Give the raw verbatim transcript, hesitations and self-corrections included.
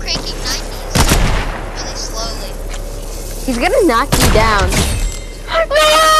cranking nineties really slowly. He's gonna knock you down. No!